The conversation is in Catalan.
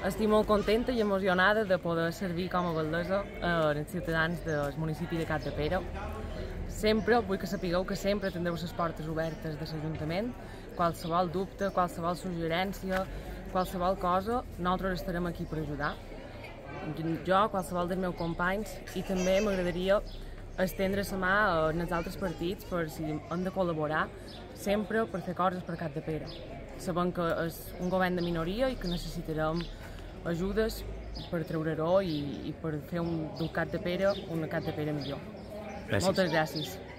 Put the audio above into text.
Estic molt contenta i emocionada de poder servir com a batllessa als ciutadans del municipi de Capdepera. Sempre vull que sapigueu que sempre tindreu les portes obertes de l'Ajuntament. Qualsevol dubte, qualsevol suggerència, qualsevol cosa, nosaltres estarem aquí per ajudar. Jo, qualsevol dels meus companys, i també m'agradaria estendre la mà als altres partits per si hem de col·laborar sempre per fer coses per Capdepera. Sabem que és un govern de minoria i que necessitarem ajudes per treure-ho i per fer d'un Capdepera una Capdepera millor. Gràcies. Moltes gràcies.